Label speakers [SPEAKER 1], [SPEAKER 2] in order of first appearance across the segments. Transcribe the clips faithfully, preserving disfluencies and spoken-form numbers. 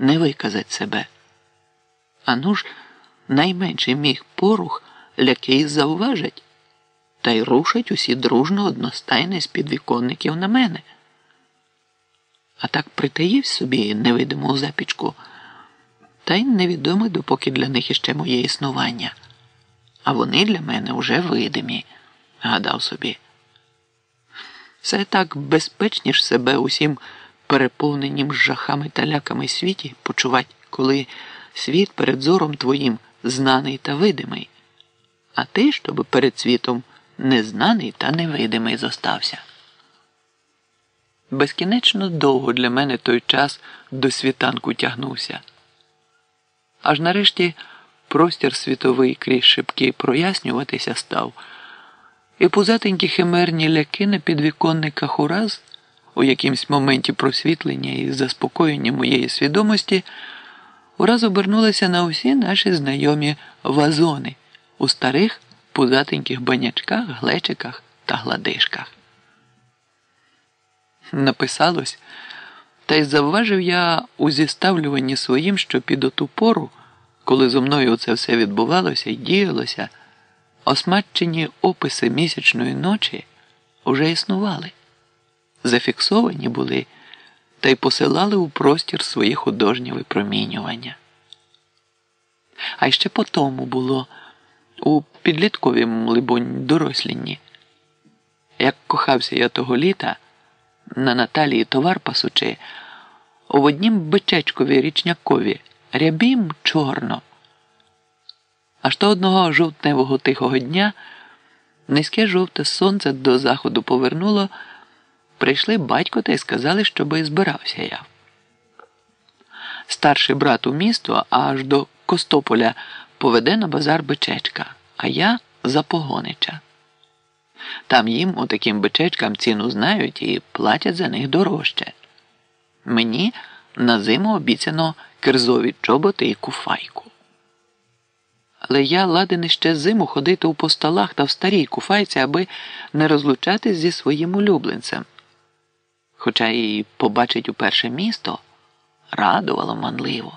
[SPEAKER 1] не виказать себе. А ну ж, найменший міг порух лякей завважать, та й рушать усі дружно одностайне з підвіконників на мене. А так притаїв собі невидиму запічку, та й невідоме, допоки для них іще моє існування. А вони для мене уже видимі, гадав собі. Все так безпечніш себе усім переповненім жахами та ляками світі почувать, коли світ перед зором твоїм знаний та видимий, а ти, щоб перед світом незнаний та невидимий зостався. Безкінечно довго для мене той час до світанку тягнувся. Аж нарешті простір світовий крізь шибки прояснюватися став, і пузатенькі химерні ляки на підвіконниках ураз, у якимсь моменті просвітлення і заспокоєння моєї свідомості, ураз обернулися на усі наші знайомі вазони у старих пузатеньких банячках, глечиках та гладишках. Написалось, та й завважив я у зіставлюванні своїм, що під оту пору, коли зо мною це все відбувалося і діялося, осматчені описи місячної ночі уже існували, зафіксовані були та й посилали у простір свої художні випромінювання. А ще по тому було у підлітковім, либонь, дорослінні. Як кохався я того літа, на Наталії товар пасучи, в однім бичечкові річнякові, рябім чорно. Аж то одного жовтневого тихого дня низьке жовте сонце до заходу повернуло, прийшли батько та й сказали, щоби збирався я. Старший брат у місто аж до Костополя поведе на базар бичечка, а я за Погонича. Там їм, отаким бичечкам, ціну знають і платять за них дорожче. Мені на зиму обіцяно кирзові чоботи і куфайку. Але я ладен іще зиму ходити у постолах та в старій куфайці, аби не розлучатись зі своїм улюбленцем. Хоча і побачить уперше місто радувало манливо.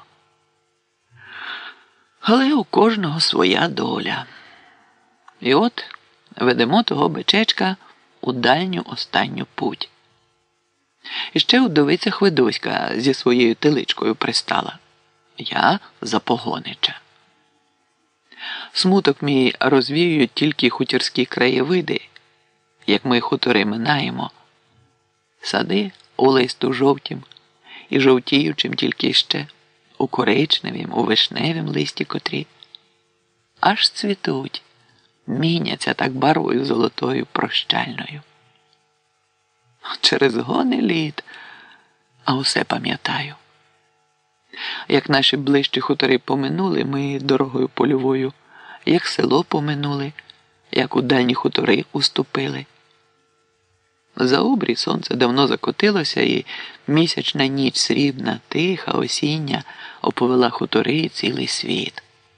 [SPEAKER 1] Але у кожного своя доля. І от ведемо того бичечка у дальню останню путь. І ще удовиця Хведоська зі своєю теличкою пристала. Я за Погонича. Смуток мій розвіюють тільки хутірські краєвиди, як ми хутори минаємо. Сади у листу жовтім і жовтіючим тільки ще, у коричневім, у вишневім листі котрі. Аж цвітуть, міняться так барвою золотою прощальною. Через гони літ, а усе пам'ятаю. Як наші ближчі хутори поминули ми дорогою польовою, як село поминули, як у дальні хутори уступили. За обрій сонце давно закотилося, і місячна ніч срібна, тиха, осіння оповела хутори і цілий світ.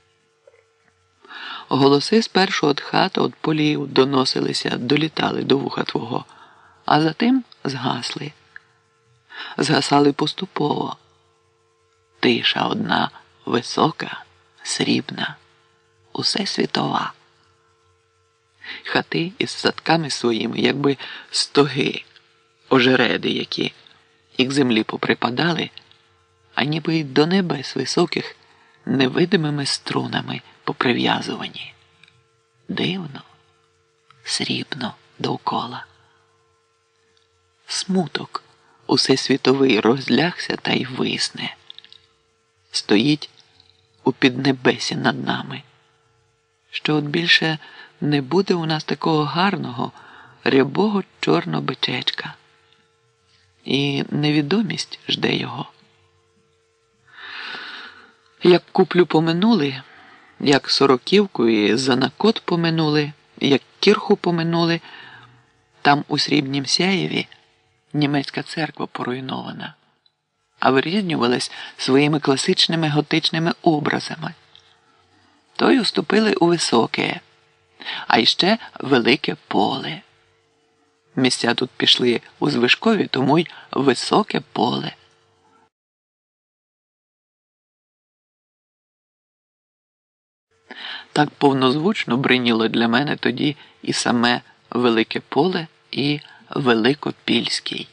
[SPEAKER 1] Голоси спершу від хат, від полів доносилися, долітали до вуха твого, а затим згасли. Згасали поступово. Тиша одна, висока, срібна, усе світова. Хати із садками своїми, якби стоги, ожереди які, і к землі поприпадали, а ніби й до небес високих невидимими струнами поприв'язувані. Дивно, срібно довкола. Смуток усесвітовий розлягся та й висне. Стоїть у піднебесі над нами, що от більше не буде у нас такого гарного, рябого чорного бичечка. І невідомість жде його. Як куплю поминули, як Сороківку і Занакот поминули, як Кірху поминули, там у Срібнім Сяєві німецька церква поруйнована, а вирізнювалась своїми класичними готичними образами. То й уступили у високе, а іще велике поле. Місця тут пішли у звишкові, тому й високе поле. Так повнозвучно бриніло для мене тоді і саме Велике Поле, і Великопільський.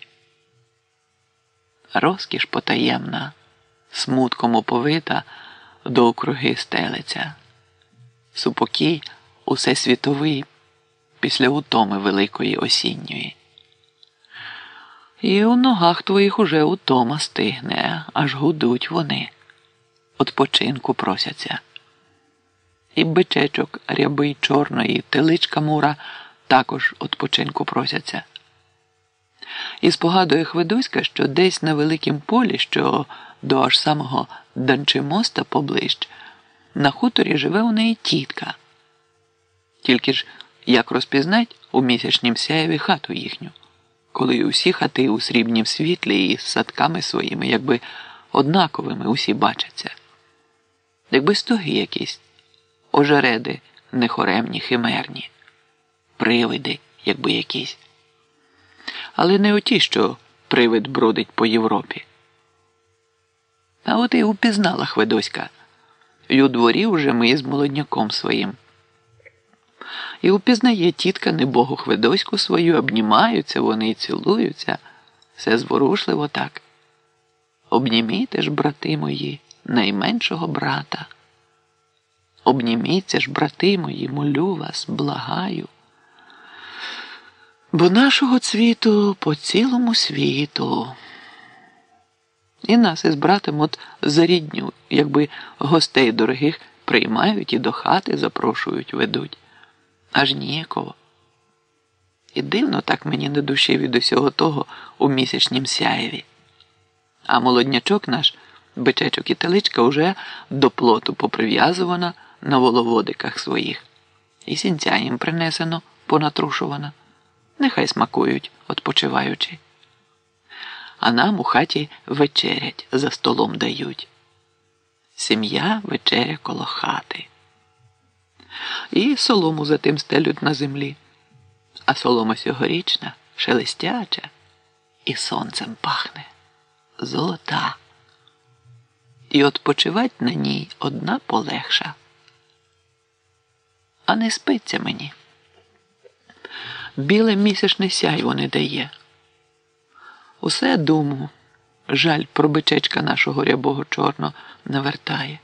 [SPEAKER 1] Розкіш потаємна, смутком оповита, довкруги стелиться. Супокій усесвітовий після утоми великої осінньої. І у ногах твоїх уже утома стигне, аж гудуть вони. Odpoczynku просяться. І бичечок рябий чорної, теличка мура також odpoczynku просяться. І спогадує Хведоська, що десь на Великім Полі, що до аж самого Данчимоста поближч, на хуторі живе у неї тітка. Тільки ж як розпізнать у місячнім сяєві хату їхню, коли усі хати у срібнім світлі і з садками своїми, якби однаковими усі бачаться. Якби стоги якісь, ожереди нехоремні, химерні, привиди, якби якісь. Але не оті, що привид бродить по Європі. А от і упізнала Хведоська. І у дворі вже ми з молодняком своїм. І упізнає тітка небогу Хведоську свою, обнімаються вони і цілуються. Все зворушливо так. Обнімійте ж, брати мої, найменшого брата. Обніміться ж, брати мої, молю вас, благаю. Бо нашого цвіту по цілому світу. І нас із братом от за рідню, якби гостей дорогих приймають і до хати запрошують, ведуть. Аж ніяково. І дивно так мені на душі від усього того у місячнім сяєві. А молоднячок наш, бичечок і теличка, уже до плоту поприв'язувана на воловодиках своїх. І сінця їм принесено, понатрушувана. Нехай смакують, odpoczywаючи. А нам у хаті вечерять, за столом дають. Сім'я вечеря коло хати. І солому затим стелють на землі. А солома сьогорічна, шелестяча, і сонцем пахне. Золота. І odpoczywать на ній одна полегша. А не спиться мені. Біле місячне сяйво не дає. Усе думу, жаль про бичечка нашого рябого чорно навертає.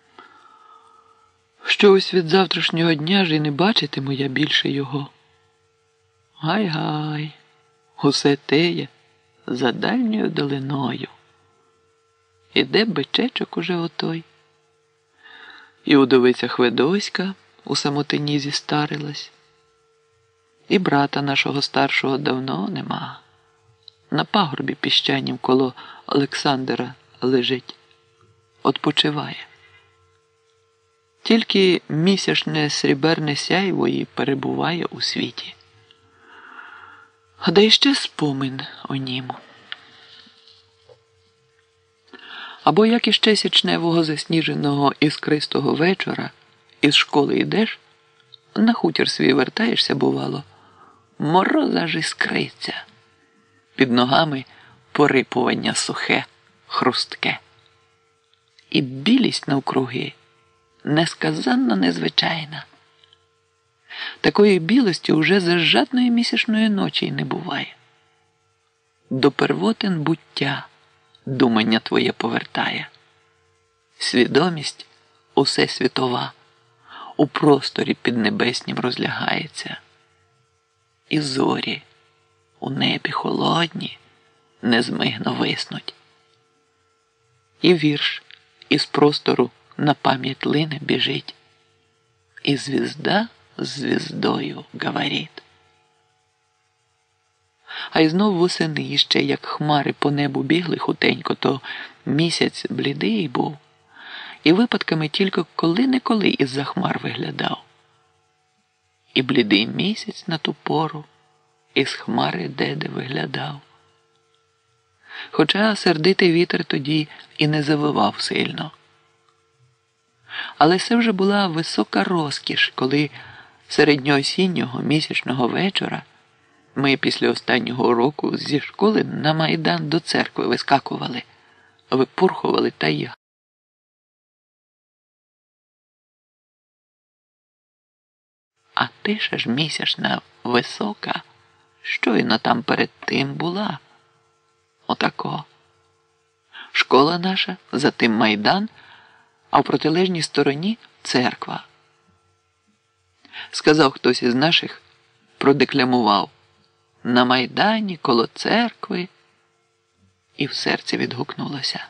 [SPEAKER 1] Що ось від завтрашнього дня ж і не бачитиму я більше його. Гай-гай, усе теє за дальньою долиною. Іде бичечок уже отой. І удовиця Хведоська у самотині зістарилась. І брата нашого старшого давно нема. На пагорбі піщанім коло Олександра лежить. Odpoczywає. Тільки місячне сріберне сяйво і перебуває у світі. А да іще спомин о нім. Або як іще січневого засніженого іскристого вечора із школи йдеш, на хутір свій вертаєшся, бувало, мороза ж іскриться. Під ногами порипування сухе, хрустке. І білість навкруги несказанно незвичайна. Такої білості уже за жадної місячної ночі й не буває. До первотин буття думання твоє повертає. Свідомість усе світова у просторі піднебеснім розлягається. І зорі у небі холодні незмигно виснуть. І вірш із простору на пам'ять лине біжить. І звізда з звіздою говорить. А й знов восени іще, як хмари по небу бігли хутенько, то місяць блідий був. І випадками тільки коли-неколи із-за хмар виглядав. І блідий місяць на ту пору із хмари де-де виглядав. Хоча сердитий вітер тоді і не завивав сильно. Але це вже була висока розкіш, коли середньоосіннього місячного вечора ми після останнього уроку зі школи на Майдан до церкви вискакували, випурхували та й А тиша ж місячна висока, щойно там перед тим була. Отако. Школа наша, за тим майдан, а в протилежній стороні церква. Сказав хтось із наших, продекламував: на майдані коло церкви, і в серці відгукнулося.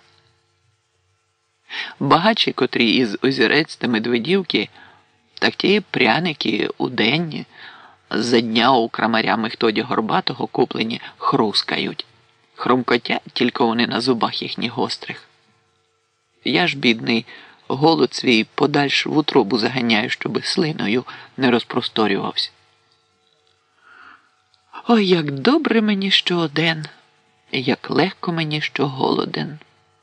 [SPEAKER 1] Багачі, котрі із Озірець та Медведівки, так ті пряники уденні, за дня у крамаря Мехтоді Горбатого куплені, хрускають. Хрумкотять тільки вони на зубах їхніх гострих. Я ж, бідний, голод свій подальш в утробу заганяю, щоби слиною не розпросторювався. Ой, як добре мені, що один, і як легко мені, що голоден.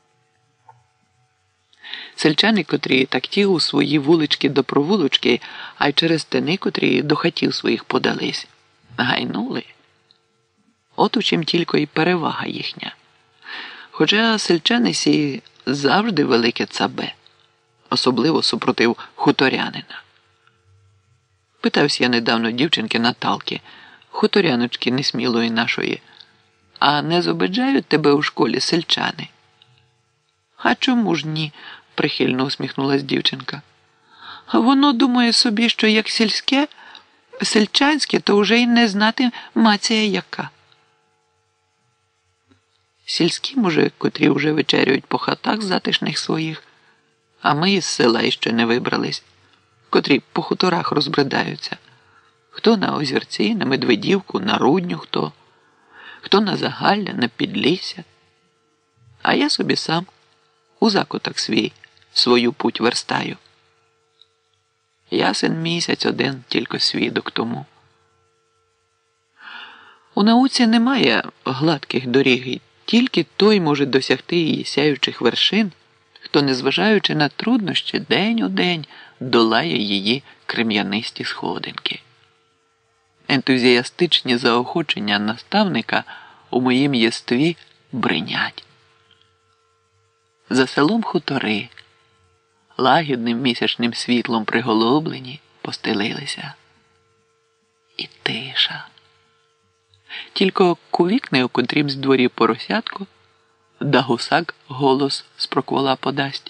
[SPEAKER 1] Сельчани, котрі так ті у свої вулички до провулочки, а й через тини, котрі до хатів своїх подались, гайнули. От у чим тільки й перевага їхня. Хоча сельчани сі завжди велике цабе, особливо супротив хуторянина. Питався я недавно дівчинки Наталки, хуторяночки несмілої нашої, а не зобиджають тебе у школі сельчани? А чому ж ні? Прихильно усміхнулась дівчинка. Воно думає собі, що як сільське, сельчанське, то вже й не знати мація яка. Сільські мужик, котрі вже вечерюють по хатах затишних своїх, а ми із села іще не вибрались, котрі по хуторах розбридаються. Хто на Озірці, на Медведівку, на Рудню хто, хто на Загалля, на Підлісся. А я собі сам у закуток свій свою путь верстаю. Ясен місяць один тільки свідок тому. У науці немає гладких доріг, тільки той може досягти її сяючих вершин, хто, незважаючи на труднощі, день у день долає її крем'янисті сходинки. Ентузіастичні заохочення наставника у моїм єстві бринять. За селом хутори, лагідним місячним світлом приголублені, постелилися. І тиша. Тільки кувікне у котрімсь дворі поросятко, да гусак голос з проквола подасть.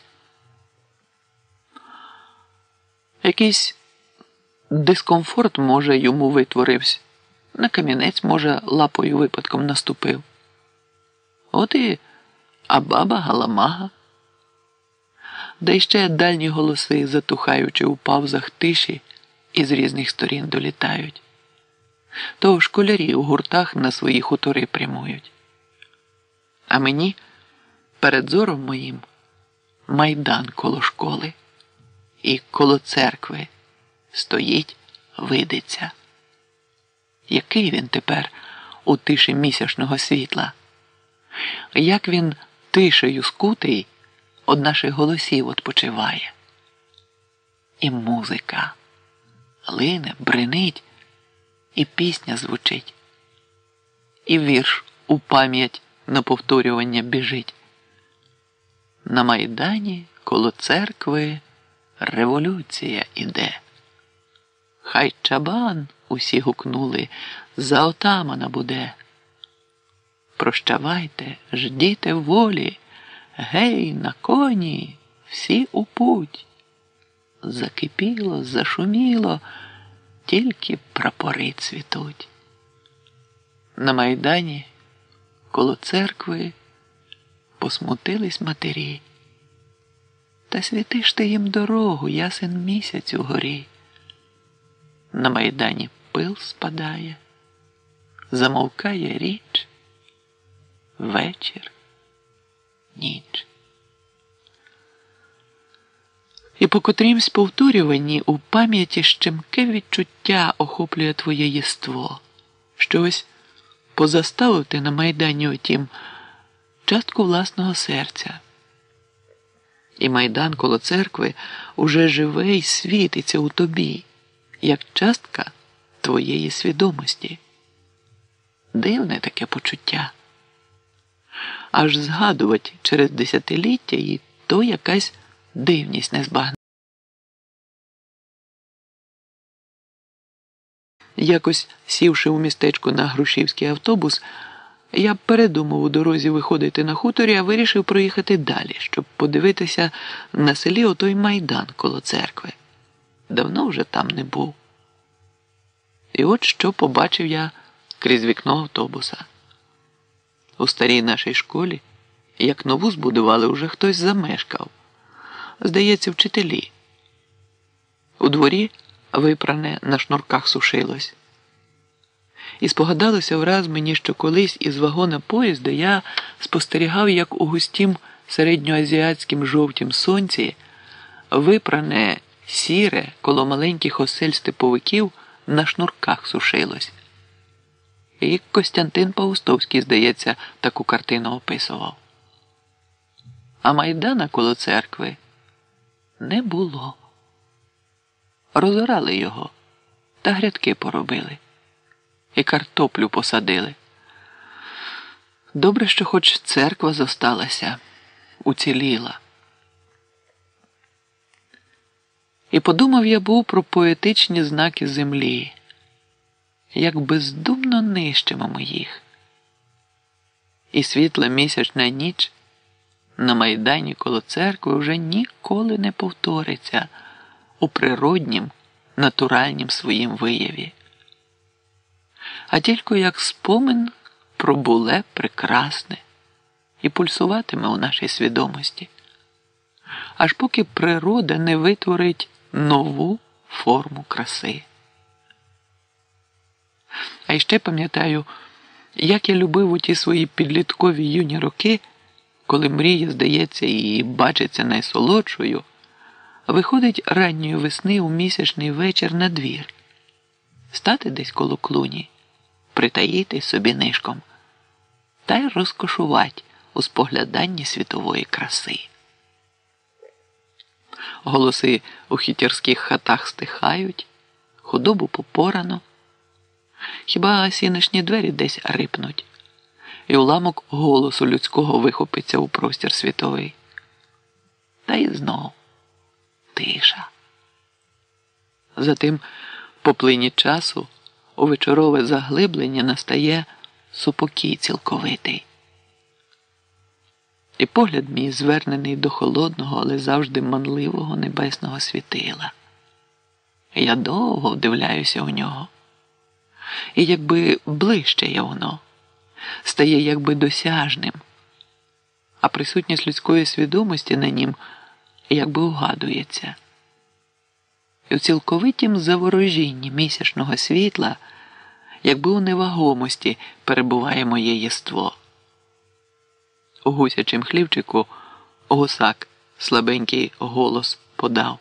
[SPEAKER 1] Якийсь дискомфорт, може, йому витворився. На камінець, може, лапою випадком наступив. От і а баба галамага. Да й ще дальні голоси, затухаючи у павзах тиші, із різних сторін долітають. То школярі у гуртах на свої хутори прямують. А мені, перед зором моїм, майдан коло школи і коло церкви стоїть, видиться. Який він тепер у тиші місячного світла? Як він тишею скутий од наших голосів відпочиває? І музика лине, бринить, і пісня звучить, і вірш у пам'ять на повторювання біжить. На майдані коло церкви революція іде. Хай чабан, усі гукнули, за отамана буде. Прощавайте, ждіте волі, гей, на коні, всі у путь. Закипіло, зашуміло, тільки прапори цвітуть. На майдані коло церкви посмутились матері. Та світиш ти їм дорогу, ясен місяць у горі. На майдані пил спадає, замовкає річ, вечір, ніч. І по котрімсь повторюванні у пам'яті щемке відчуття охоплює твоє єство. Щось позаставив ти на майдані отім частку власного серця. І майдан коло церкви уже живе й світиться у тобі, як частка твоєї свідомості. Дивне таке почуття. Аж згадувати через десятиліття і то якась дивність незбагнена. Якось, сівши у містечку на грушівський автобус, я передумав у дорозі виходити на хуторі, а вирішив проїхати далі, щоб подивитися на селі отой майдан коло церкви. Давно вже там не був. І от що побачив я крізь вікно автобуса. У старій нашій школі, як нову збудували, уже хтось замешкав. Здається, вчителі. У дворі випране на шнурках сушилось. І спогадалося враз мені, що колись із вагона поїзда я спостерігав, як у густім середньоазіатським жовтім сонці випране сіре коло маленьких осель степовиків на шнурках сушилось. І Костянтин Паустовський, здається, таку картину описував. А майдана коло церкви не було. Розорали його та грядки поробили. І картоплю посадили. Добре, що хоч церква зосталася, уціліла. І подумав я був про поетичні знаки землі, як бездумно нищимо ми їх. І світла місячна ніч на майдані коло церкви вже ніколи не повториться у природнім, натуральнім своїм вияві. А тільки як спомин про буле прекрасне і пульсуватиме у нашій свідомості, аж поки природа не витворить нову форму краси. А іще пам'ятаю, як я любив у ті свої підліткові юні роки, коли мрія, здається, і бачиться найсолодшою, виходить ранньої весни у місячний вечір на двір, стати десь коло клуні, притаїти собі нишком та й розкошувати у спогляданні світової краси. Голоси у хітярських хатах стихають, худобу попорано, хіба сінешні двері десь рипнуть, і уламок голосу людського вихопиться у простір світовий. Та й знов тиша. Затим, по плині часу, у вечорове заглиблення настає супокій цілковитий. І погляд мій звернений до холодного, але завжди манливого небесного світила. Я довго вдивляюся у нього. І якби ближче воно, стає якби досяжним, а присутність людської свідомості на нім якби угадується. І у цілковитім заворожінні місячного світла, якби у невагомості перебуває моє єство. У гусячім хлівчику гусак слабенький голос подав.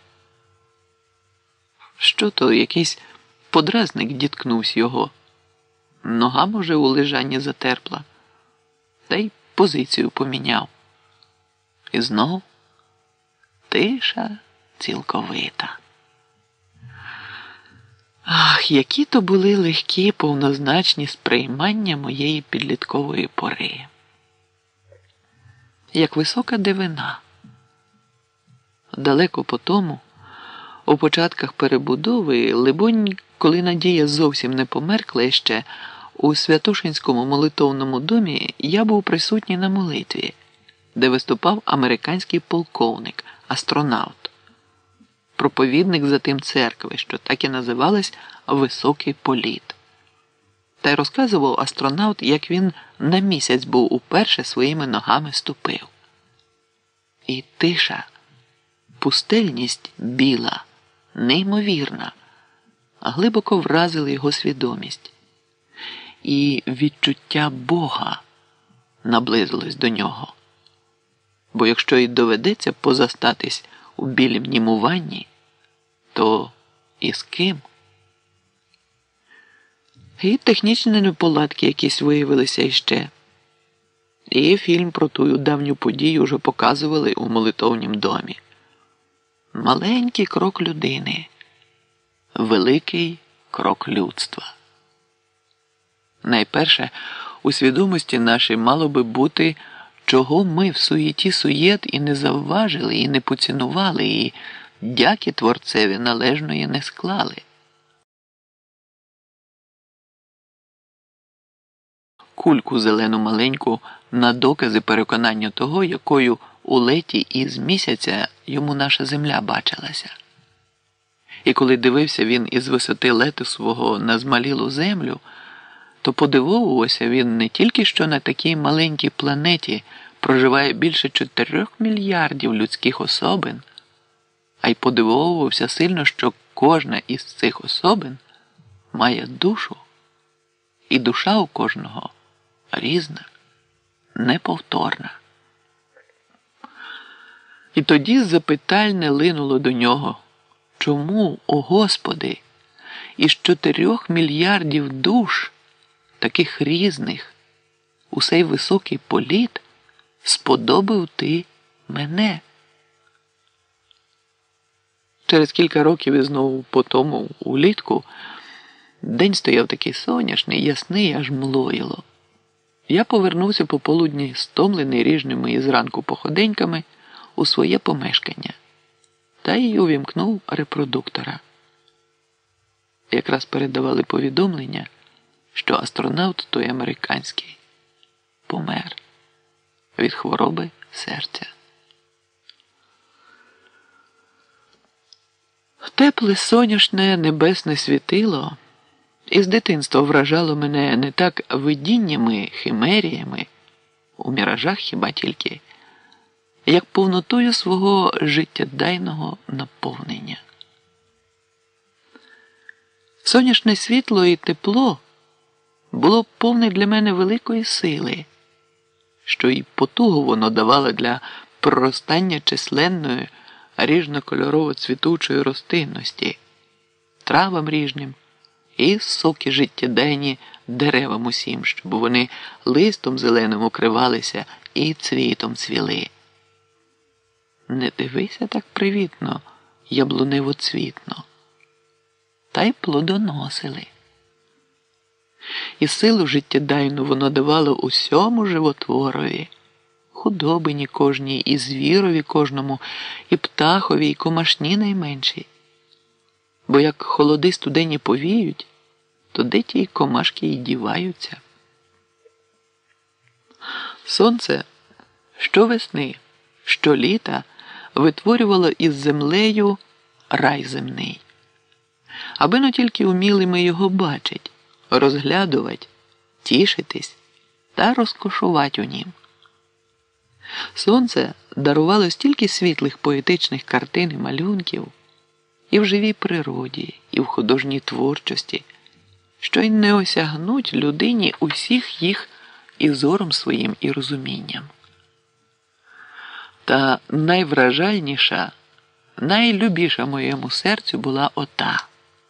[SPEAKER 1] Що то, якийсь подразник діткнувся його. Нога, може, у лежанні затерпла. Та й позицію поміняв. І знов тиша цілковита. Ах, які то були легкі, повнозначні сприймання моєї підліткової пори. Як висока дивина. Далеко по тому, у початках перебудови, либонь, коли надія зовсім не померкла ще, у Святошинському молитовному домі я був присутній на молитві, де виступав американський полковник, астронавт, проповідник затим церкви, що так і називалась «Високий політ». Та й розказував астронавт, як він на місяць був уперше своїми ногами ступив. І тиша, пустельність біла, неймовірна, глибоко вразили його свідомість. І відчуття Бога наблизилось до нього. Бо якщо й доведеться позастатись у білім німуванні, то і з ким? І технічні неполадки якісь виявилися іще. І фільм про тую давню подію вже показували у молитовнім домі. Маленький крок людини, великий крок людства. Найперше, у свідомості нашій мало би бути, чого ми в суєті суєт і не завважили, і не поцінували, і дяки Творцеві належної не склали. кульку зелену маленьку на докази переконання того, якою у леті із місяця йому наша земля бачилася. І коли дивився він із висоти лету свого на змалілу землю, то подивовувався він не тільки, що на такій маленькій планеті проживає більше чотирьох мільярдів людських особин, а й подивовувався сильно, що кожна із цих особин має душу, і душа у кожного різна, неповторна. І тоді запитальне линуло до нього: чому, о Господи, із чотирьох мільярдів душ, таких різних, у сей високий політ сподобав ти мене? Через кілька років і знову по тому улітку день стояв такий сонячний, ясний, аж млоїло. Я повернувся пополудні, стомлений ріжними із ранку походеньками, у своє помешкання та й увімкнув репродуктора. Якраз передавали повідомлення, що астронавт той американський помер від хвороби серця. Тепле сонячне небесне світило із дитинства вражало мене не так видіннями, химеріями, у міражах хіба тільки, як повнотою свого життєдайного наповнення. Сонячне світло і тепло було повне для мене великої сили, що й потугу воно давало для проростання численної ріжно-кольорово-цвітучої рослинності, травам ріжним і соки життєдайні деревам усім, щоб вони листом зеленим укривалися і цвітом цвіли. Не дивися так привітно, яблунево-цвітно, та й плодоносили. І силу життєдайну воно давало усьому животворові, худобині кожній, і звірові кожному, і птахові, і комашні найменшій. Бо як холоди студені повіють, то де ті комашки й діваються. Сонце щовесни, щоліта витворювало із землею рай земний. Аби но тільки уміли ми його бачить, розглядувати, тішитись та розкошувати у нім. Сонце дарувало стільки світлих поетичних картин і малюнків і в живій природі, і в художній творчості, що й не осягнуть людині усіх їх і зором своїм, і розумінням. Та найвражальніша, найлюбіша моєму серцю була ота.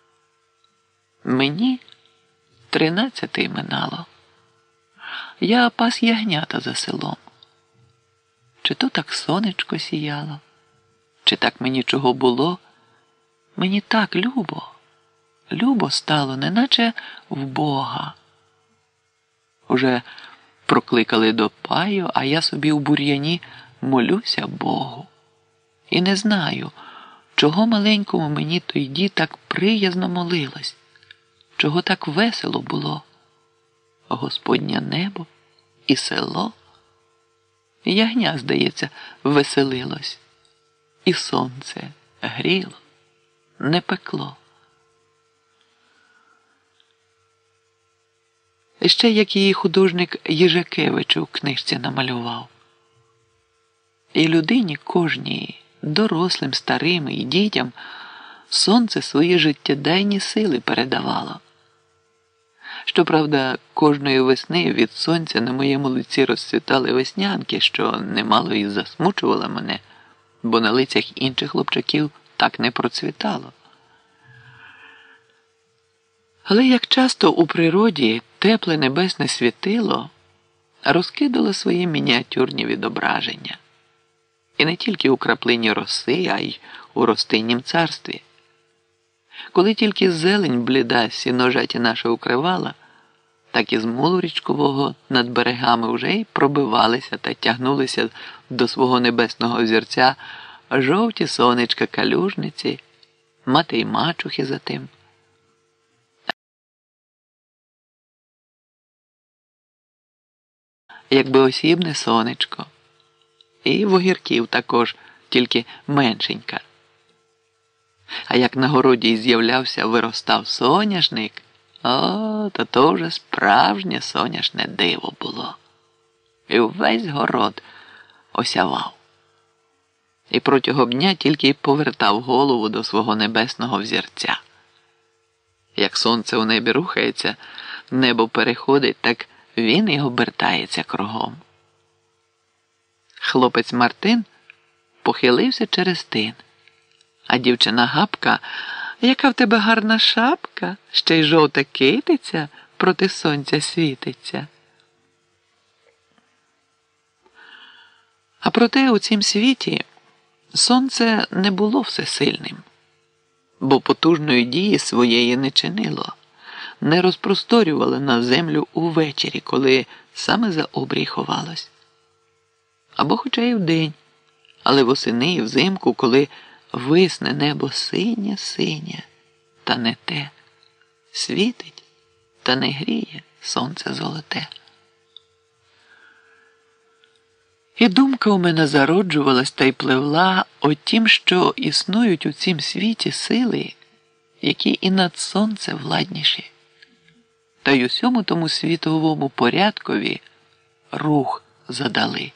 [SPEAKER 1] Мені тринадцяти минало. Я пас ягнята за селом. Чи то так сонечко сіяло, чи так мені чого було, мені так любо, любо стало, неначе в Бога. Уже прокликали до паю, а я собі у бур'яні молюся Богу. І не знаю, чого маленькому мені тоді так приязно молилось, чого так весело було. Господнє небо і село. Ягня, здається, веселилось. І сонце гріло, не пекло. І ще як її художник Єжакевич у книжці намалював. І людині кожній, дорослим, старим і дітям, сонце свої життєдайні сили передавало. Щоправда, кожної весни від сонця на моєму лиці розцвітали веснянки, що немало і засмучувало мене, бо на лицях інших хлопчаків так не процвітало. Але як часто у природі тепле небесне світило розкидало свої мініатюрні відображення. І не тільки у краплині роси, а й у ростиннім царстві. Коли тільки зелень бліда сіножаті наша укривала, так і з мулу річкового над берегами вже й пробивалися та тягнулися до свого небесного озерця жовті сонечка калюжниці, мати й мачухи за тим. якби осібне сонечко. І в огірків також, тільки меншенька. А як на городі й з'являвся, виростав соняшник, о, то то вже справжнє соняшне диво було. І весь город осявав. І протягом дня тільки й повертав голову до свого небесного взірця. Як сонце у небі рухається, небо переходить, так він і обертається кругом. Хлопець Мартин похилився через тин, а дівчина Гапка: «Яка в тебе гарна шапка, ще й жовта китиця проти сонця світиться». А проте у цім світі сонце не було всесильним, бо потужної дії своєї не чинило, не розпросторювало на землю увечері, коли саме за обрій ховалось. Або хоча й вдень, але восени і взимку, коли висне небо синє-синє, та не те, світить, та не гріє сонце золоте. І думка у мене зароджувалась та й пливла о тім, що існують у цім світі сили, які і над сонце владніші, та й усьому тому світовому порядкові рух задали.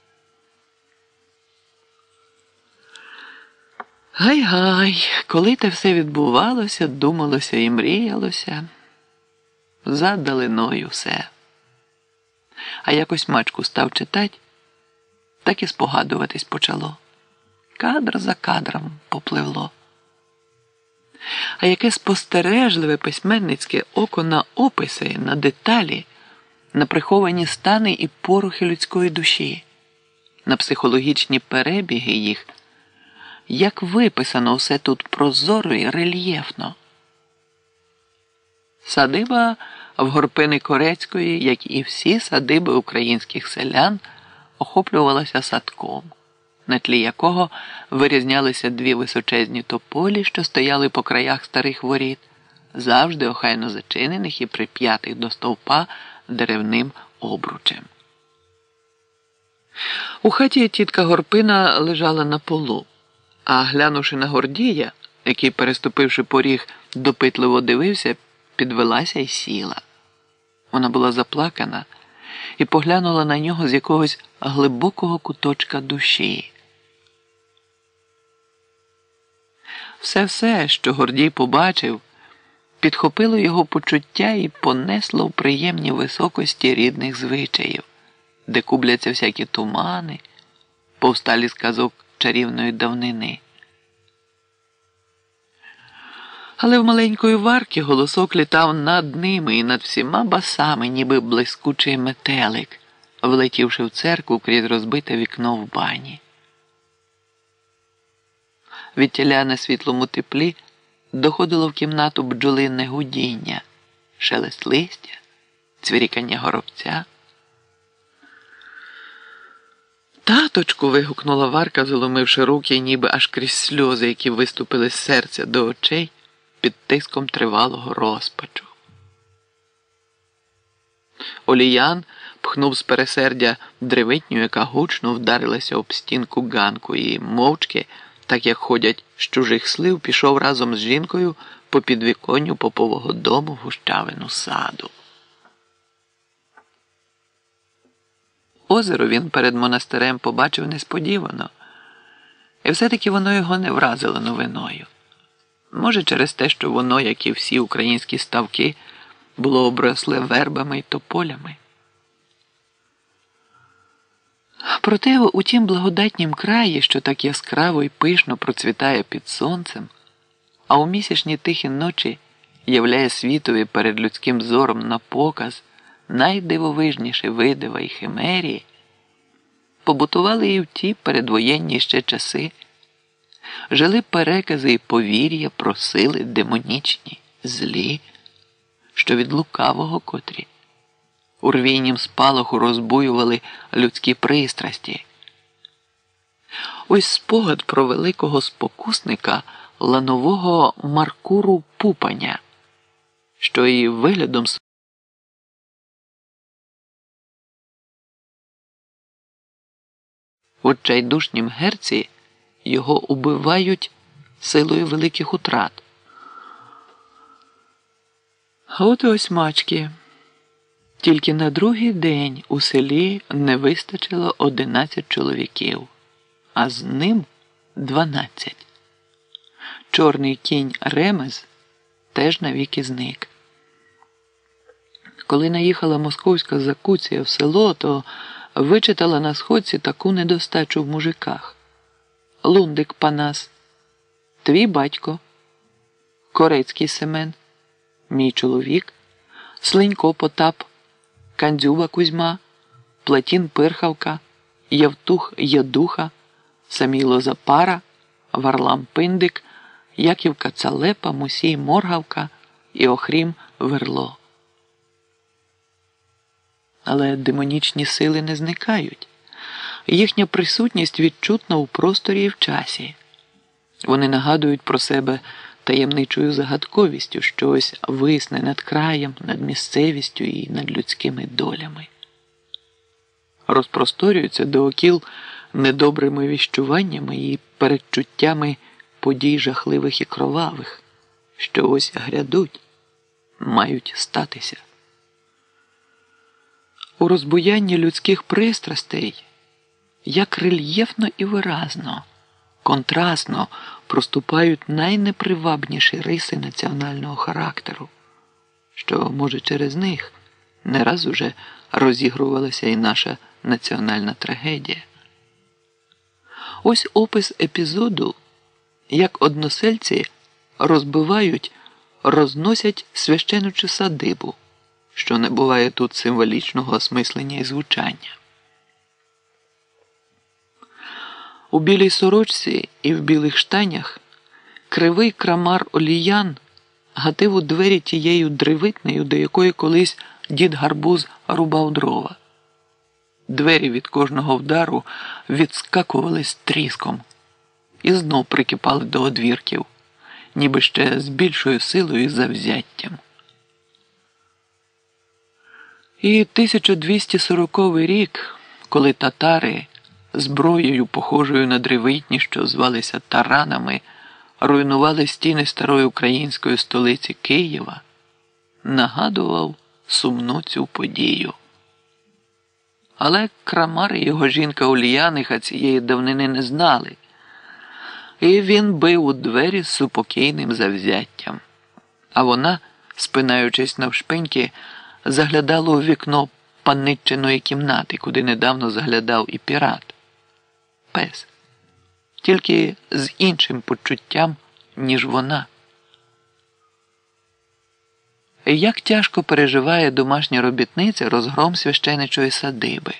[SPEAKER 1] Гай-гай, коли те все відбувалося, думалося і мріялося, за далиною все. А якось Мачку став читать, так і спогадуватись почало. Кадр за кадром попливло. А яке спостережливе письменницьке око на описи, на деталі, на приховані стани і порухи людської душі, на психологічні перебіги їх, як виписано все тут прозоро і рельєфно. Садиба в Горпини Корецької, як і всі садиби українських селян, охоплювалася садком, на тлі якого вирізнялися дві височезні тополі, що стояли по краях старих воріт, завжди охайно зачинених і прип'ятих до стовпа деревним обручем. У хаті тітка Горпина лежала на полу, а глянувши на Гордія, який, переступивши поріг, допитливо дивився, підвелася й сіла. Вона була заплакана і поглянула на нього з якогось глибокого куточка душі. Все-все, що Гордій побачив, підхопило його почуття і понесло в приємні високості рідних звичаїв, де кубляться всякі тумани, повсталі з казок чарівної давнини. Але в маленької Варки голосок літав над ними і над всіма басами, ніби блискучий метелик, влетівши в церкву крізь розбите вікно в бані. Відтіля на світлому теплі доходило в кімнату бджолинне гудіння, шелест листя, цвірікання горобця. «Таточку!» – вигукнула Варка, заломивши руки, ніби аж крізь сльози, які виступили з серця до очей під тиском тривалого розпачу. Оліян пхнув з пересердя древитню, яка гучно вдарилася об стінку ганку, і мовчки, так як ходять з чужих слив, пішов разом з жінкою по підвіконню попового дому в гущавину саду. Озеро він перед монастирем побачив несподівано, і все-таки воно його не вразило новиною. Може, через те, що воно, як і всі українські ставки, було обросле вербами й тополями. Проте у тім благодатнім краї, що так яскраво й пишно процвітає під сонцем, а у місячні тихі ночі являє світові перед людським зором на показ найдивовижніші видива й химерії, побутували і в ті передвоєнні ще часи, жили перекази і повір'я про сили демонічні, злі, що від лукавого котрі у рвійнім спалаху розбуювали людські пристрасті. Ось спогад про великого спокусника ланового Маркуру Пупаня, що і виглядом В отчайдушнім герці його убивають силою великих утрат. А от і ось мачки. Тільки на другий день у селі не вистачило одинадцять чоловіків, а з ним дванадцять. Чорний кінь Ремез теж навіки зник. Коли наїхала московська закуція в село, то вичитала на сходці таку недостачу в мужиках. Лундик Панас, твій батько, Корецький Семен, мій чоловік, Слинько Потап, Кандзюба Кузьма, Платін Пирхавка, Явтух Ядуха, Саміло Запара, Варлам Пиндик, Яків Кацалепа, Мусій Моргавка і Охрім Верло. Але демонічні сили не зникають. Їхня присутність відчутна у просторі і в часі. Вони нагадують про себе таємничою загадковістю, що ось висне над краєм, над місцевістю і над людськими долями. Розпросторюються доокіл недобрими віщуваннями і передчуттями подій жахливих і кровавих, що ось грядуть, мають статися. У розбуянні людських пристрастей як рельєфно і виразно, контрастно проступають найнепривабніші риси національного характеру, що, може, через них не раз уже розігрувалася і наша національна трагедія. Ось опис епізоду, як односельці розбивають, розносять священичу садибу, що не буває тут символічного осмислення і звучання. У білій сорочці і в білих штанях кривий крамар Оліян гатив у двері тією древитнею, до якої колись дід Гарбуз рубав дрова. Двері від кожного вдару відскакували з тріском і знов прикипали до одвірків, ніби ще з більшою силою і завзяттям. І тисяча двісті сороковий рік, коли татари зброєю, похожою на древитні, що звалися таранами, руйнували стіни старої української столиці Києва, нагадував сумну цю подію. Але Крамар і його жінка Оліяниха цієї давнини не знали, і він бив у двері з супокійним завзяттям. А вона, спинаючись навшпиньки, заглядала у вікно панничиної кімнати, куди недавно заглядав і пірат. Пес. Тільки з іншим почуттям, ніж вона. І як тяжко переживає домашня робітниця розгром священичої садиби.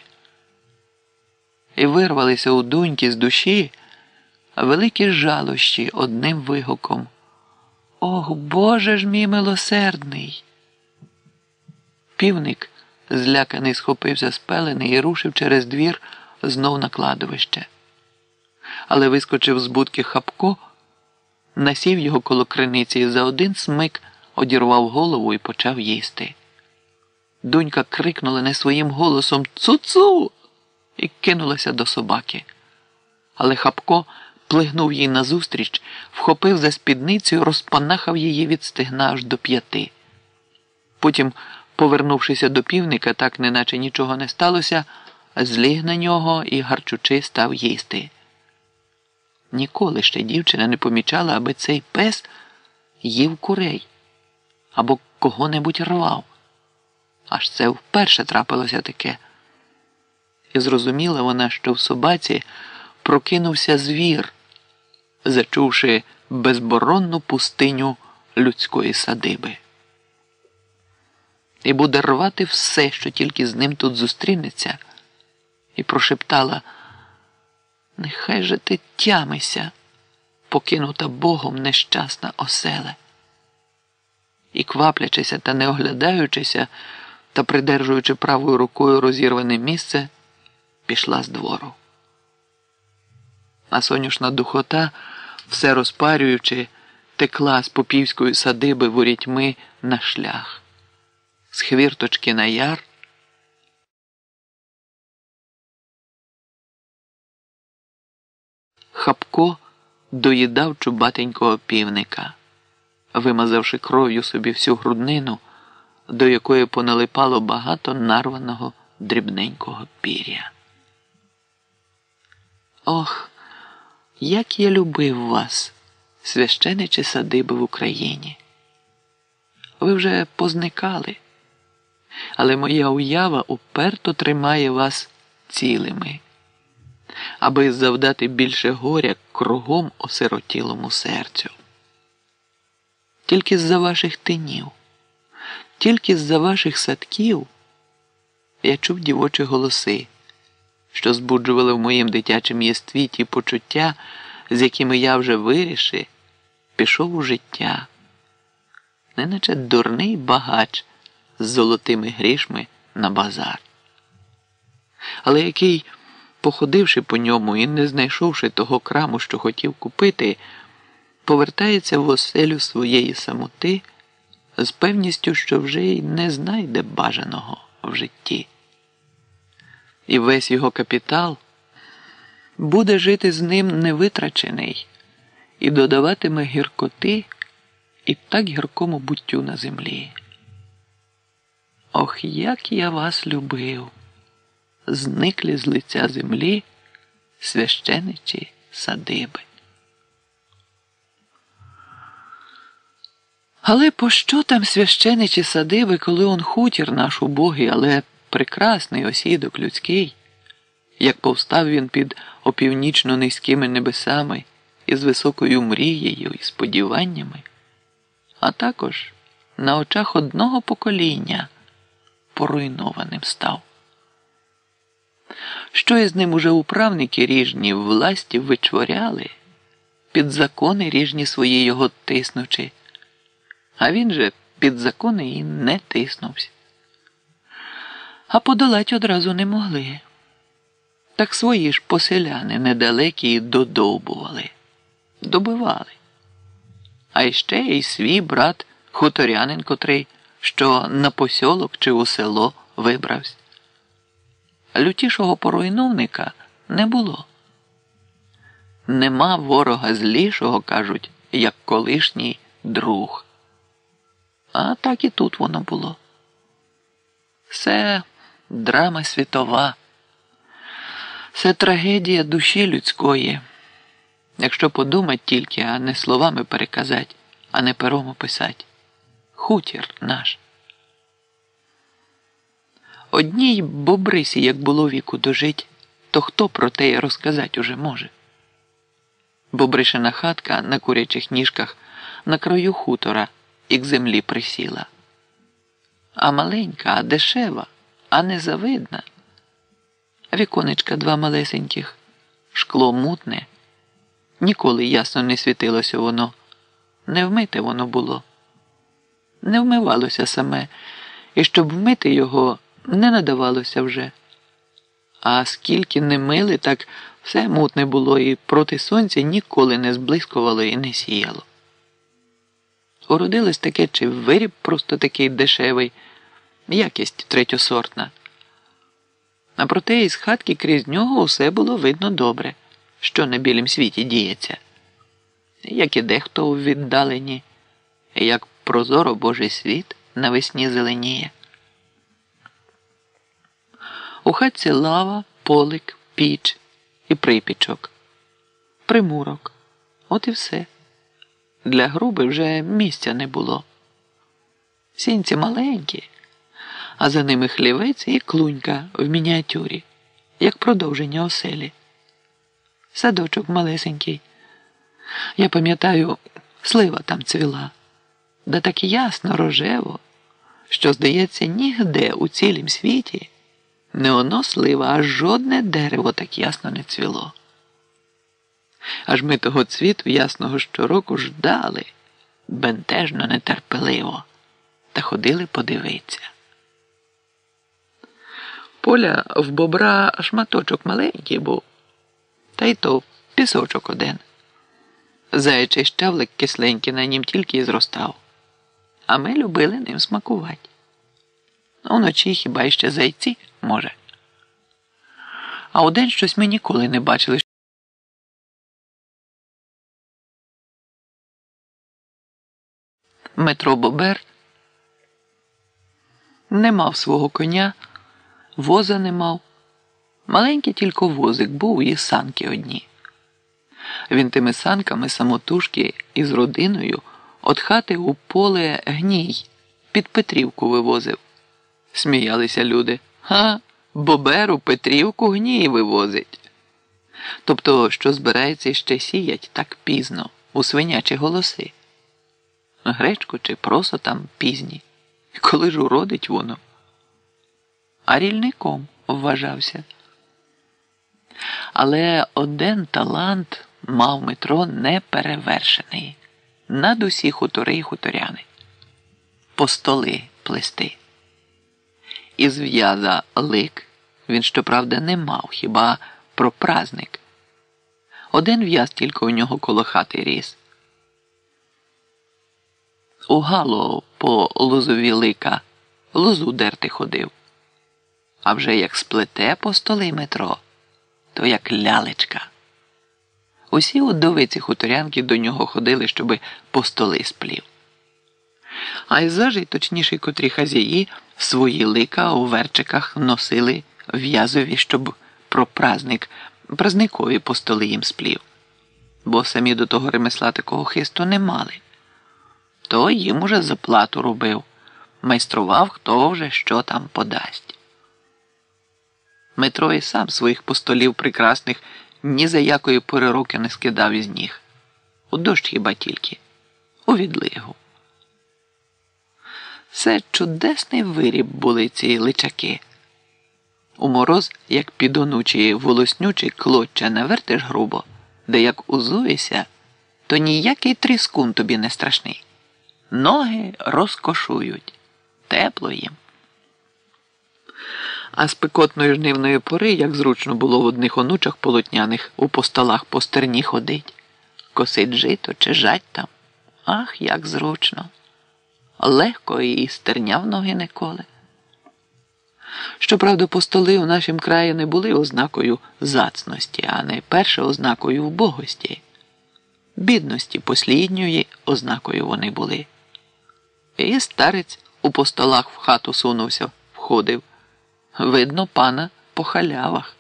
[SPEAKER 1] І вирвалися у доньки з душі великі жалощі одним вигуком. «Ох, Боже ж мій милосердний!» Півник, зляканий, схопився з пелени і рушив через двір знов на кладовище. Але вискочив з будки Хапко, насів його коло криниці і за один смик одірвав голову і почав їсти. Донька крикнула не своїм голосом «Цу-цу!» і кинулася до собаки. Але Хапко плигнув їй назустріч, вхопив за спідницю і розпанахав її від стегна аж до п'яти. Потім, повернувшися до півника, так неначе нічого не сталося, зліг на нього і гарчучи став їсти. Ніколи ще дівчина не помічала, аби цей пес їв курей або кого-небудь рвав. Аж це вперше трапилося таке. І зрозуміла вона, що в собаці прокинувся звір, зачувши безборонну пустиню людської садиби. І буде рвати все, що тільки з ним тут зустрінеться, і прошептала: «Нехай же ти тямися, покинута Богом нещасна оселе». І, кваплячися та не оглядаючися, та придержуючи правою рукою розірване місце, пішла з двору. А соняшна духота, все розпарюючи, текла з попівської садиби ворітьми на шлях, з хвірточки на яр, Хапко доїдав чубатенького півника, вимазавши кров'ю собі всю груднину, до якої поналипало багато нарваного дрібненького пір'я. Ох, як я любив вас, священичі садиби в Україні! Ви вже позникали, але моя уява уперто тримає вас цілими, аби завдати більше горя кругом осиротілому серцю. Тільки з-за ваших тинів, тільки з-за ваших садків я чув дівочі голоси, що збуджували в моїм дитячім єстві ті почуття, з якими я вже вирішив, пішов у життя, неначе дурний багач з золотими грішми на базар. Але який, походивши по ньому і не знайшовши того краму, що хотів купити, повертається в оселю своєї самоти з певністю, що вже й не знайде бажаного в житті. І весь його капітал буде жити з ним невитрачений і додаватиме гіркоти і так гіркому буттю на землі. Ох, як я вас любив, зниклі з лиця землі священичі садиби. Але пощо там священичі садиби, коли он хутір наш убогий, але прекрасний осідок людський, як повстав він під опівнічно низькими небесами із високою мрією і сподіваннями, а також на очах одного покоління поруйнованим став. Що із ним уже управники ріжні власті вичворяли, під закони ріжні свої його тиснучи, а він же під закони і не тиснувся. А подолать одразу не могли. Так свої ж поселяни недалекі додовбували, добивали. А іще й свій брат хуторянин, котрий, що на посьолок чи у село вибрався. Лютішого поруйновника не було. Нема ворога злішого, кажуть, як колишній друг. А так і тут воно було. Все драма світова. Це трагедія душі людської. Якщо подумать тільки, а не словами переказать, а не пером описать. Хутір наш. Одній бобрисі, як було віку дожить, то хто про те й розказать уже може? Бобришина хатка на курячих ніжках на краю хутора і к землі присіла. А маленька, а дешева, а незавидна. Віконечка два малесеньких, шкло мутне. Ніколи ясно не світилося воно. Не вмите воно було. Не вмивалося саме, і щоб вмити його, не надавалося вже. А скільки не мили, так все мутне було і проти сонця ніколи не зблискувало і не сіяло. Уродилось таке, чи виріб просто такий дешевий, якість третьосортна. А проте із хатки крізь нього усе було видно добре, що на білім світі діється. Як і дехто у віддалені, як прозоро Божий світ навесні зеленіє. У хатці лава, полик, піч і припічок. Примурок. От і все. Для груби вже місця не було. Сінці маленькі, а за ними хлівець і клунька в мініатюрі, як продовження оселі. Садочок малесенький. Я пам'ятаю, слива там цвіла. Да так ясно, рожево, що, здається, нігде у цілім світі не оно слива, а жодне дерево так ясно не цвіло. Аж ми того цвіту ясного щороку ждали, бентежно нетерпеливо, та ходили подивитися. Поля в бобра шматочок маленький був, та й то пісочок один. Заячий щавлик кисленький на нім тільки і зростав, а ми любили ним смакувати. Уночі хіба іще зайці, може. А удень щось ми ніколи не бачили, Метро Бобер не мав свого коня, воза не мав. Маленький тільки возик був і санки одні. Він тими санками самотужки із родиною от хати у поле гній під Петрівку вивозив. Сміялися люди. Ха, Бобер у Петрівку гній вивозить. Тобто, що збирається ще сіять так пізно, у свинячі голоси. Гречку чи просо там пізні. Коли ж уродить воно? А рільником вважався. Але один талант мав Митро неперевершений. Над усі хутори й хуторяни. Постоли плести. Із в'яза лик він, щоправда, не мав, хіба про праздник. Один в'яз тільки у нього коло хати ріс. У Гало по лозові лика лозу дерти ходив. А вже як сплете по столи Митро, то як лялечка. Усі удовиці хуторянки до нього ходили, щоби по столи сплів. А й зажий, точніше, котрі хазяї свої лика у верчиках носили в'язові, щоб про праздник, празникові по столи їм сплів. Бо самі до того ремесла такого хисту не мали. То їм уже заплату робив, майстрував, хто вже що там подасть. Митро і сам своїх постолів прекрасних ні за якої пори роки не скидав із ніг. У дощ хіба тільки, у відлигу. Це чудесний виріб були ці личаки. У мороз, як підонучі волоснючі клоччя навертиш грубо, де як узуєшся, то ніякий тріскун тобі не страшний. Ноги розкошують, тепло їм. А з пекотної жнивної пори, як зручно було в одних онучах полотняних у постолах по стерні ходить, косить жито чи жать там. Ах, як зручно. Легко і стерня в ноги не коле. Щоправда, постоли у нашім краї не були ознакою зацності, а найперше ознакою вбогості. Бідності послідньої ознакою вони були. І старець у постолах в хату сунувся, входив. Видно пана по халявах.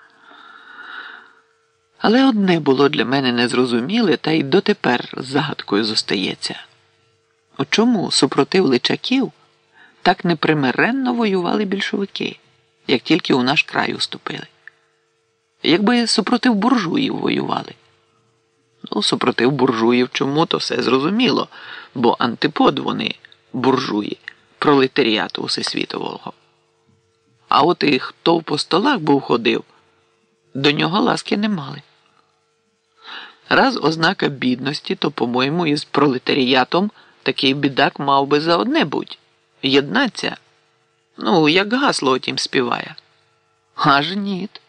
[SPEAKER 1] Але одне було для мене незрозуміле, та й дотепер загадкою зостається. У чому супротив личаків так непримиренно воювали більшовики, як тільки у наш край уступили? Якби супротив буржуїв воювали. Ну, супротив буржуїв чому, то все зрозуміло, бо антипод вони, буржуї, пролетаріату усесвітового. А от і хто по столах був ходив, до нього ласки не мали. Раз ознака бідності, то, по-моєму, із пролетаріатом такий бідак мав би за одне будь. Єднаться. Ну, як гасло отім співає. Аж ніт.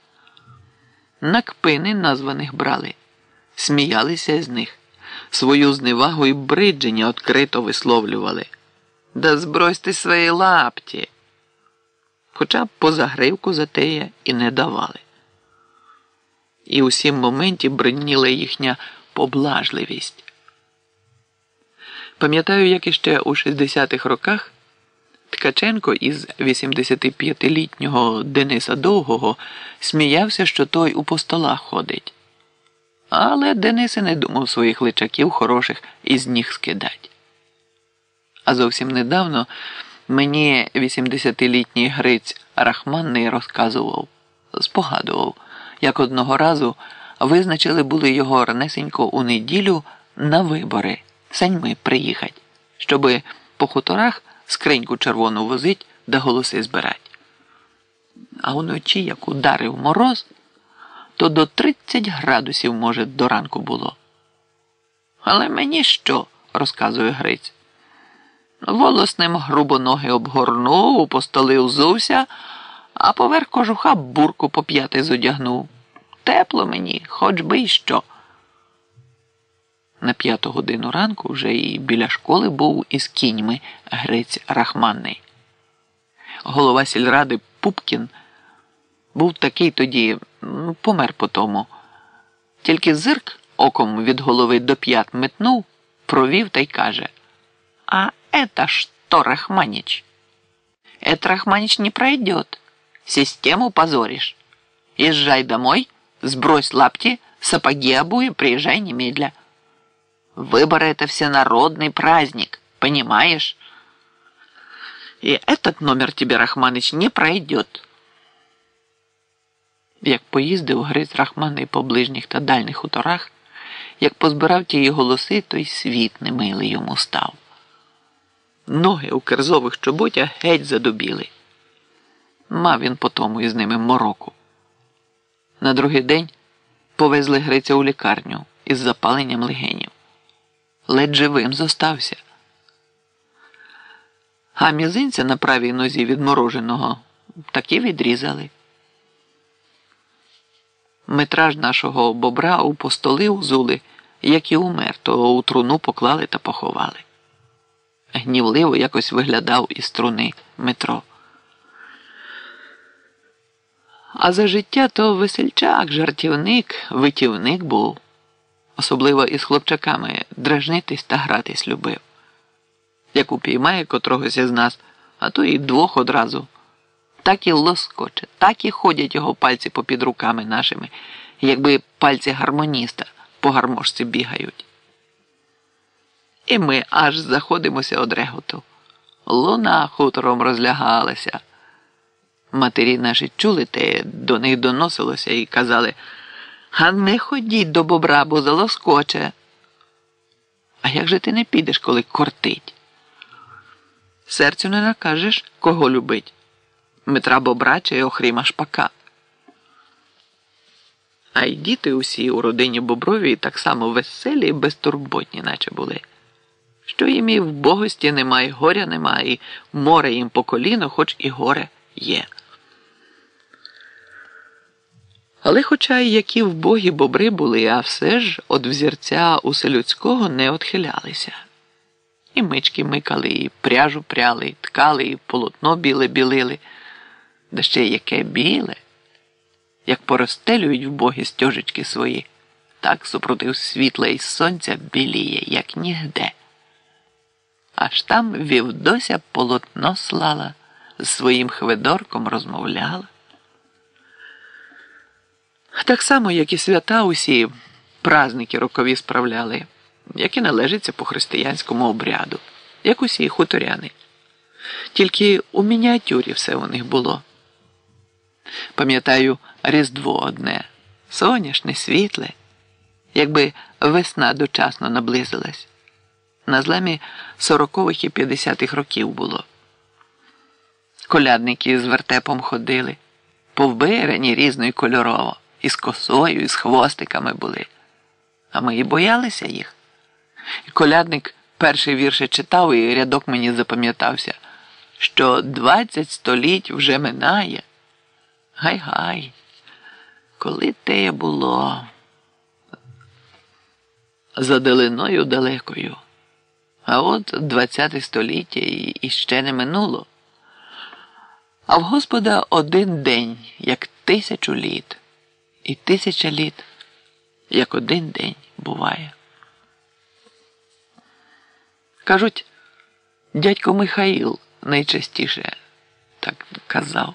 [SPEAKER 1] На кпини названих брали. Сміялися з них. Свою зневагу і бридження відкрито висловлювали. Да збросьте свої лапті. Хоча б по загривку за теє і не давали. І у сім моменті бриніла їхня поблажливість. Пам'ятаю, як іще у шістдесятих роках Ткаченко із вісімдесятип'ятилітнього Дениса Довгого сміявся, що той у постолах ходить. Але Денис і не думав своїх личаків хороших із ніг скидать. А зовсім недавно мені вісімдесятилітній Гриць Рахманний розказував, спогадував, як одного разу визначили були його ранесенько у неділю на вибори, саньми приїхать, щоби по хуторах скриньку червону возить да голоси збирать. А уночі, як ударив мороз, то до тридцять градусів, може, до ранку було. Але мені що, розказує Гриць. Волосним грубо ноги обгорнув, у постоли взувся, а поверх кожуха бурку по п'яти зодягнув. Тепло мені, хоч би й що. На п'яту годину ранку вже і біля школи був із кіньми Гриць Рахманний. Голова сільради Пупкін був такий тоді, помер по тому. Тільки зирк оком від голови до п'ят метнув, провів та й каже: А это что, Рахманич? Это, Рахманич, не пройдет. Систему позоришь. Езжай домой, сбрось лапти, сапоги обуви, приезжай немедля. Выборы — это всенародный праздник, понимаешь? И этот номер тебе, Рахманыч, не пройдет. Як поїздив Гриць Рахманий по ближніх та дальніх хуторах, як позбирав тії голоси, то й світ немилий йому став. Ноги у кирзових чоботях геть задубіли. Мав він потому із ними мороку. На другий день повезли Гриця у лікарню із запаленням легенів. Ледь живим зостався. А мізинця на правій нозі відмороженого таки відрізали. Метраж нашого бобра у постоли узули, як і умер, то у труну поклали та поховали. Гнівливо якось виглядав із труни Метро. А за життя то весельчак, жартівник, витівник був. Особливо із хлопчаками дражнитись та гратись любив. Як упіймає котрогось із нас, а то і двох одразу. Так і лоскоче, так і ходять його пальці попід руками нашими, якби пальці гармоніста по гармошці бігають. І ми аж заходимося од реготу. Луна хутором розлягалася. Матері наші чули те, до них доносилося і казали: «А не ходіть до бобра, бо залоскоче». А як же ти не підеш, коли кортить? Серцю не накажеш, кого любить. Дмитра Бобра чи Охріма Шпака. А й діти усі у родині Бобровій так само веселі і безтурботні наче були. Що їм і вбогості нема, і горя нема, і море їм по коліно, хоч і горе є. Але хоча й які вбогі бобри були, а все ж од взірця уселюдського не отхилялися. І мички микали, і пряжу пряли, і ткали, і полотно біле білили. Да ще яке біле, як поростелюють вбогі стежечки свої, так супротив світла й сонця біліє, як нігде. Аж там Вівдося полотно слала, з своїм хведорком розмовляла. Так само, як і свята усі праздники рокові справляли, які належаться по християнському обряду, як усі хуторяни. Тільки у мініатюрі все у них було. Пам'ятаю, Різдво одне, соняшне, світле, якби весна дочасно наблизилась. На зламі сорокових і п'ятдесятих років було. Колядники з вертепом ходили, повбирані різно й кольорово, із косою, і з хвостиками були. А ми і боялися їх. І колядник перший вірші читав, і рядок мені запам'ятався, що двадцять століть вже минає. Гай-гай, коли те було за далиною далекою. А от двадцяте століття і ще не минуло. А в Господа один день, як тисячу літ, і тисяча літ, як один день буває. Кажуть, дядько Михаїл найчастіше так казав.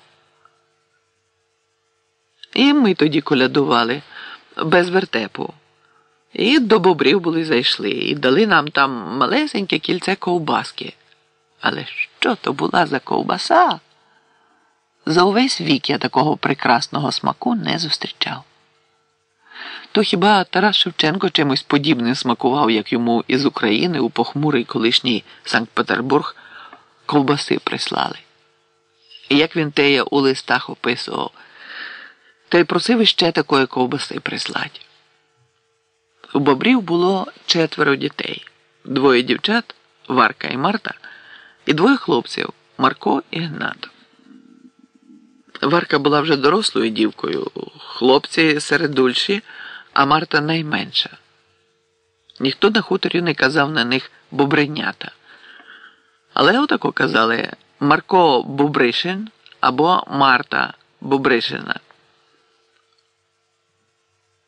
[SPEAKER 1] І ми тоді колядували, без вертепу. І до бобрів були зайшли, і дали нам там малесеньке кільце ковбаски. Але що то була за ковбаса? За увесь вік я такого прекрасного смаку не зустрічав. То хіба Тарас Шевченко чимось подібним смакував, як йому із України у похмурий колишній Санкт-Петербург ковбаси прислали. І як він теє у листах описував, та й просив іще такої ковбаси прислать. У бобрів було четверо дітей. Двоє дівчат, Варка і Марта, і двоє хлопців, Марко і Гнат. Варка була вже дорослою дівкою, хлопці середульші, а Марта найменша. Ніхто на хуторі не казав на них бобринята. Але отако казали Марко Бобришин або Марта Бобришина.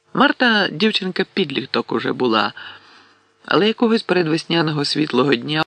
[SPEAKER 1] Марта дівчинка підліток уже була, але якогось передвесняного світлого дня